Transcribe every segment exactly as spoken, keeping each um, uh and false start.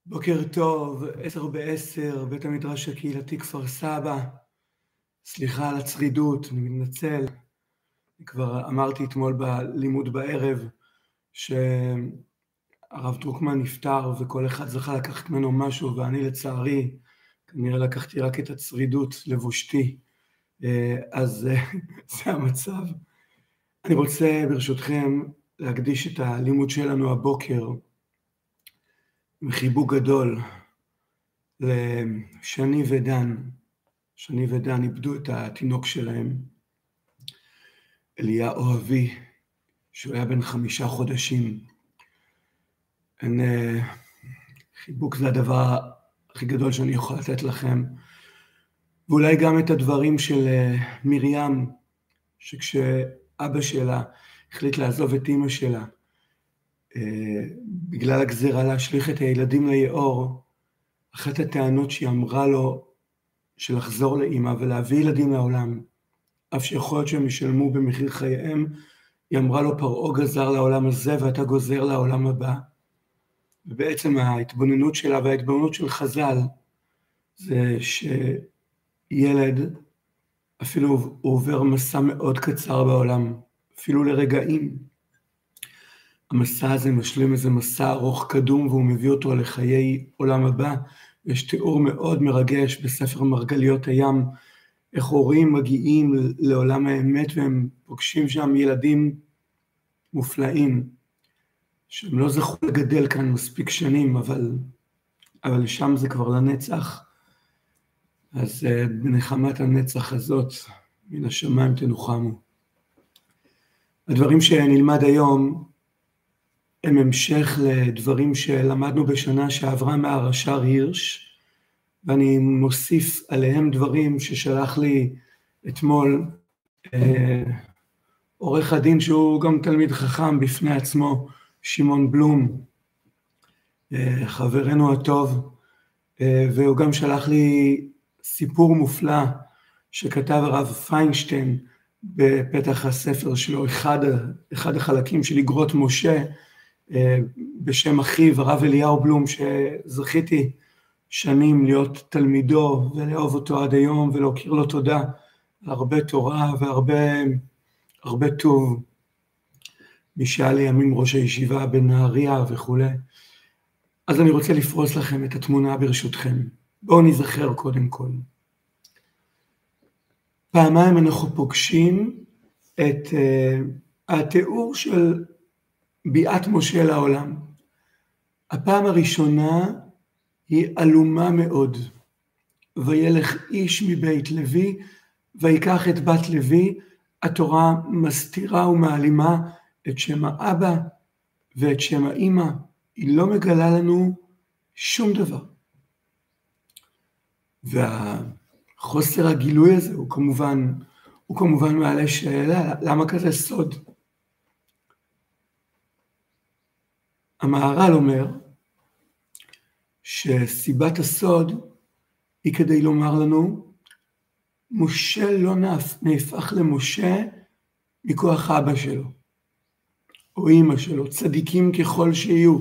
בוקר טוב, עשר בעשר, בית המדרש הקהילתי כפר סבא. סליחה על הצרידות, אני מתנצל. אני כבר אמרתי אתמול בלימוד בערב שהרב דרוקמן נפטר וכל אחד זכה לקחת ממנו משהו, ואני לצערי כנראה לקחתי רק את הצרידות לבושתי. אז זה המצב. אני רוצה ברשותכם להקדיש את הלימוד שלנו הבוקר עם חיבוק גדול לשני ודן. שני ודן איבדו את התינוק שלהם, אליה אוהבי, שהוא היה בן חמישה חודשים. אין, חיבוק זה הדבר הכי גדול שאני יכול לתת לכם, ואולי גם את הדברים של מרים, שכשאבא שלה החליט לעזוב את אמא שלה, בגלל הגזירה להשליך את הילדים ליאור, אחת הטענות שהיא אמרה לו של לחזור לאמא ולהביא ילדים לעולם, אף שיכול להיות שהם ישלמו במחיר חייהם, היא אמרה לו פרעה גזר לעולם הזה ואתה גוזר לעולם הבא. ובעצם ההתבוננות שלה וההתבוננות של חז"ל זה שילד אפילו הוא עובר מסע מאוד קצר בעולם, אפילו לרגעים. המסע הזה משלים איזה מסע ארוך קדום והוא מביא אותו לחיי עולם הבא. יש תיאור מאוד מרגש בספר מרגליות הים, איך הורים מגיעים לעולם האמת והם פוגשים שם ילדים מופלאים, שהם לא זכו לגדל כאן מספיק שנים, אבל, אבל שם זה כבר לנצח. אז בנחמת הנצח הזאת, מן השמיים תנוחמו. הדברים שנלמד היום, הם המשך לדברים שלמדנו בשנה שעברה מהרש"ר הירש, ואני מוסיף עליהם דברים ששלח לי אתמול אה, עורך הדין שהוא גם תלמיד חכם בפני עצמו, שמעון בלום, אה, חברנו הטוב, אה, והוא גם שלח לי סיפור מופלא שכתב הרב פיינשטיין בפתח הספר שלו, אחד, אחד החלקים של אגרות משה, בשם אחיו הרב אליהו בלום, שזכיתי שנים להיות תלמידו ולאהוב אותו עד היום ולהכיר לו תודה על הרבה תורה והרבה הרבה טוב. מי שהיה לימים ראש הישיבה בנהריה וכו'. אז אני רוצה לפרוס לכם את התמונה ברשותכם. בואו נזכר קודם כל. פעמיים אנחנו פוגשים את uh, התיאור של ביאת משה לעולם. הפעם הראשונה היא אלומה מאוד. וילך איש מבית לוי, ויקח את בת לוי, התורה מסתירה ומעלימה את שם האבא ואת שם האמא. היא לא מגלה לנו שום דבר. והחוסר הגילוי הזה הוא כמובן, הוא כמובן מעלה שאלה, למה כזה סוד? המהר"ל אומר שסיבת הסוד היא כדי לומר לנו, משה לא נהפך למשה מכוח אבא שלו, או אמא שלו, צדיקים ככל שיהיו.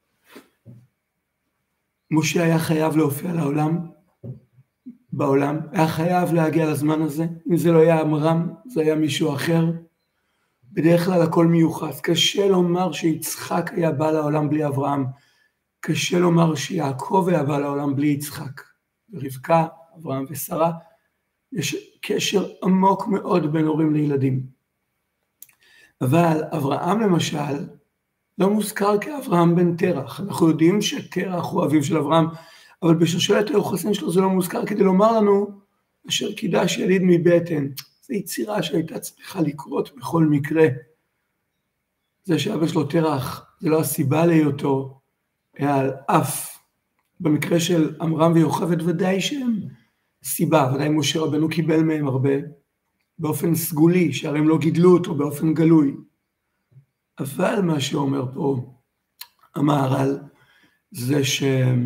משה היה חייב להופיע לעולם, בעולם, היה חייב להגיע לזמן הזה, אם זה לא היה עמרם, זה היה מישהו אחר, בדרך כלל הכל מיוחס. קשה לומר שיצחק היה בא לעולם בלי אברהם, קשה לומר שיעקב היה בא לעולם בלי יצחק, ורבקה, אברהם ושרה, יש קשר עמוק מאוד בין הורים לילדים. אבל אברהם למשל, לא מוזכר כאברהם בן תרח, אנחנו יודעים שתרח הוא אביו של אברהם, אבל בשושלת היוחסין שלו זה לא מוזכר כדי לומר לנו, אשר קידש יליד מבטן, זו יצירה שהייתה צריכה לקרות בכל מקרה. זה שאבא שלו תרח, זה לא הסיבה להיותו, היה על אף. במקרה של עמרם ויוכבד ודאי שהם סיבה, ודאי משה רבנו קיבל מהם הרבה, באופן סגולי, שהרי הם לא גידלו אותו באופן גלוי. אבל מה שאומר פה המהר"ל, זה ש...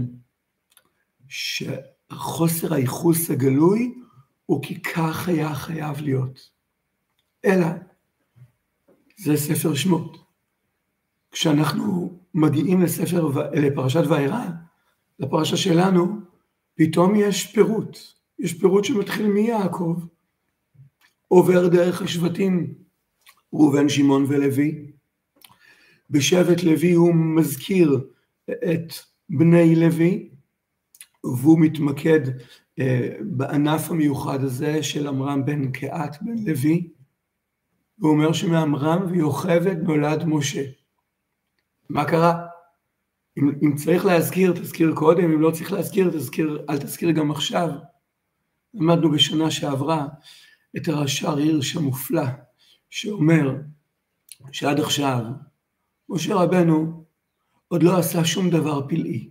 שחוסר הייחוס הגלוי, הוא כי כך היה חייב להיות. אלא, זה ספר שמות. כשאנחנו מגיעים לספר, לפרשת וארא, לפרשה שלנו, פתאום יש פירוט. יש פירוט שמתחיל מיעקב, עובר דרך השבטים, ראובן, שמעון ולוי. בשבט לוי הוא מזכיר את בני לוי, והוא מתמקד בענף המיוחד הזה של עמרם בן קהת בן לוי. הוא אומר שמעמרם ויוכבד נולד משה. מה קרה? אם, אם צריך להזכיר, תזכיר קודם, אם לא צריך להזכיר, תזכיר, אל תזכיר גם עכשיו. למדנו בשנה שעברה את הרש"ר הירש המופלא, שאומר שעד עכשיו משה רבנו עוד לא עשה שום דבר פלאי.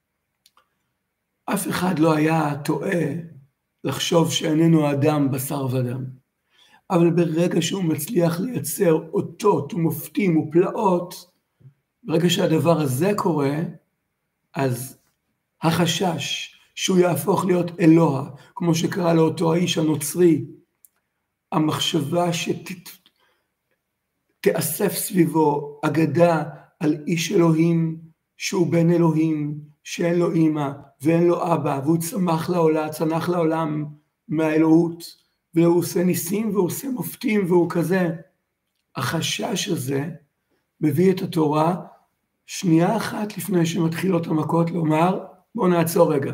אף אחד לא היה טועה לחשוב שאיננו אדם בשר ודם. אבל ברגע שהוא מצליח לייצר אותות ומופתים ופלאות, ברגע שהדבר הזה קורה, אז החשש שהוא יהפוך להיות אלוה, כמו שקרא לאותו האיש הנוצרי, המחשבה שתאסף סביבו אגדה על איש אלוהים, שהוא בן אלוהים, שאין לו אמא ואין לו אבא, והוא צמח לעולם, צנח לעולם מהאלוהות, והוא עושה ניסים והוא עושה מופתים והוא כזה. החשש הזה מביא את התורה שנייה אחת לפני שמתחילות המכות לומר, בואו נעצור רגע.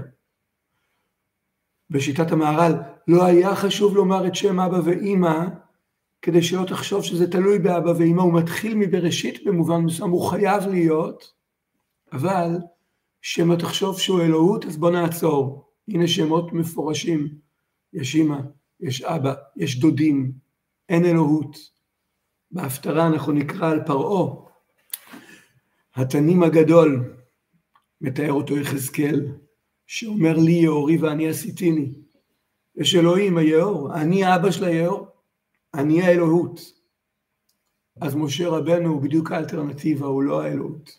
בשיטת המהר"ל לא היה חשוב לומר את שם אבא ואמא, כדי שלא תחשוב שזה תלוי באבא ואמא, הוא מתחיל מבראשית במובן מסוים, הוא חייב להיות, אבל שמא תחשוב שהוא אלוהות, אז בוא נעצור. הנה שמות מפורשים, יש אמא, יש אבא, יש דודים, אין אלוהות. בהפטרה אנחנו נקרא על פרעה, התנים הגדול, מתאר אותו יחזקאל, שאומר לי יאורי ואני עשיתיני. יש אלוהים היאור, אני האבא של היאור, אני האלוהות. אז משה רבנו הוא בדיוק האלטרנטיבה, הוא לא האלוהות.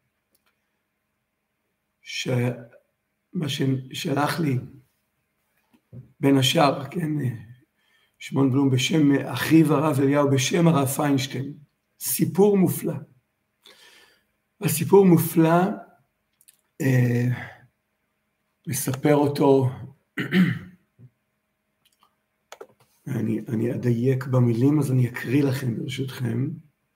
שמה ששלח לי בין השאר, כן, שמעון בלום בשם אחיו הרב אליהו, בשם הרב פיינשטיין, סיפור מופלא. הסיפור מופלא, אה, מספר אותו, אני, אני אדייק במילים, אז אני אקריא לכם ברשותכם.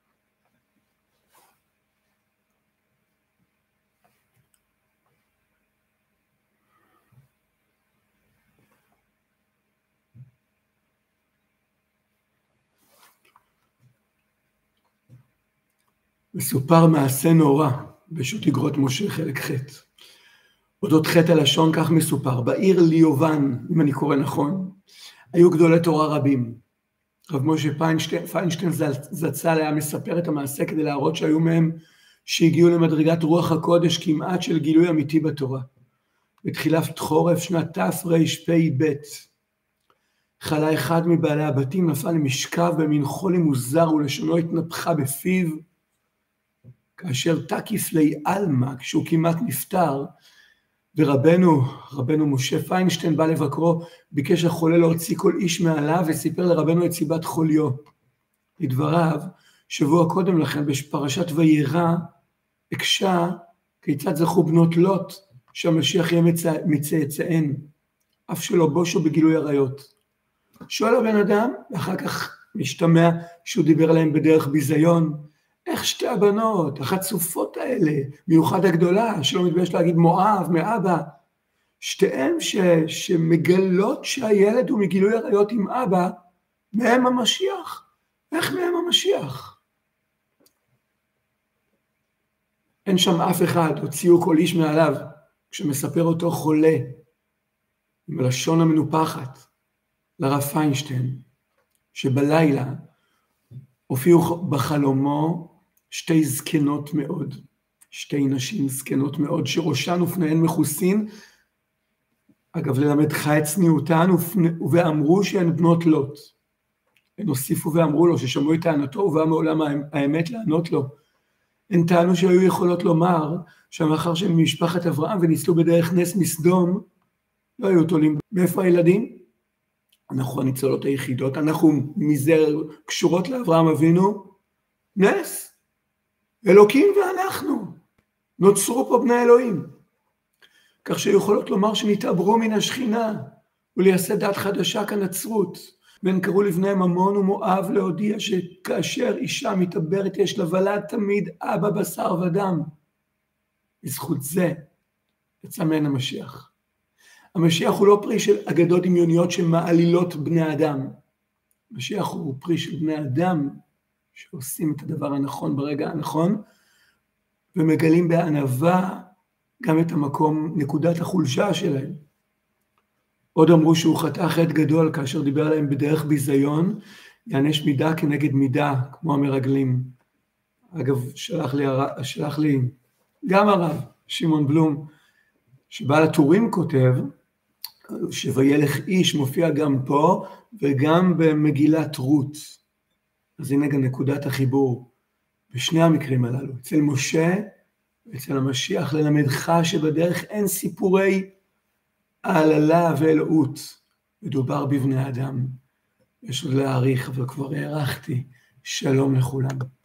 מסופר מעשה נורא בשו"ת איגרות משה חלק ח'. אודות חטא הלשון כך מסופר, בעיר ליובן, אם אני קורא נכון, היו גדולי תורה רבים. רב משה פיינשטיין, פיינשטיין זצ"ל היה מספר את המעשה כדי להראות שהיו מהם שהגיעו למדרגת רוח הקודש כמעט של גילוי אמיתי בתורה. בתחילת חורף שנת תרפ"ב, חלה אחד מבעלי הבתים נפל למשכב במין חולי מוזר ולשונו התנפחה בפיו, כאשר תקיף לי אלמה, כשהוא כמעט נפטר, ורבנו, רבנו משה פיינשטיין בא לבקרו, ביקש החולה להוציא כל איש מעליו, וסיפר לרבנו את סיבת חוליו. לדבריו, שבוע קודם לכן, בפרשת וירא, הקשה כיצד זכו בנות לוט, שהמשיח יהיה מצ... מצאצאיהן, אף שלא בושו בגילוי עריות. שואל הבן אדם, ואחר כך משתמע שהוא דיבר עליהם בדרך ביזיון, איך שתי הבנות, החצופות האלה, מיוחד הגדולה, שלא מתבייש להגיד מואב, מאבא, שתיהן ש, שמגלות שהילד הוא מגילוי עריות עם אבא, מהם המשיח. איך מהם המשיח? אין שם אף אחד, הוציאו כל איש מעליו, כשמספר אותו חולה, עם הלשון המנופחת, לרב פיינשטיין, שבלילה הופיעו בחלומו שתי זקנות מאוד, שתי נשים זקנות מאוד, שראשן ופניהן מכוסין, אגב ללמדך את צניעותן, ואמרו שהן בנות לוט. הן הוסיפו ואמרו לו, ששמעו את טענתו, ובא מעולם האמת לענות לו. הן טענו שהיו יכולות לומר, שהמאחר שהם ממשפחת אברהם וניצלו בדרך נס מסדום, לא היו תולים. מאיפה הילדים? אנחנו הניצולות היחידות, אנחנו מזה קשורות לאברהם אבינו, נס, אלוקים ואנחנו, נוצרו פה בני אלוהים. כך שיכולות לומר שנתעברו מן השכינה, ולייסד דת חדשה כנצרות, והן קראו לבניהם עמון ומואב להודיע שכאשר אישה מתעברת יש לה ולד תמיד אבא בשר ודם. בזכות זה יצא מהן המשיח. המשיח הוא לא פרי של אגדות דמיוניות שמעלילות בני אדם. המשיח הוא פרי של בני אדם שעושים את הדבר הנכון ברגע הנכון, ומגלים בענווה גם את המקום, נקודת החולשה שלהם. עוד אמרו שהוא חטא חטא גדול כאשר דיבר עליהם בדרך ביזיון, יענש מידה כנגד מידה, כמו המרגלים. אגב, שלח לי, שלח לי גם הרב, שמעון בלום, שבעל הטורים כותב, שוילך איש מופיע גם פה, וגם במגילת רות. אז הנה גם נקודת החיבור, בשני המקרים הללו, אצל משה, ואצל המשיח, ללמדך שבדרך אין סיפורי העללה ואלוהות, מדובר בבני אדם. יש עוד להעריך, אבל כבר הערכתי. שלום לכולם.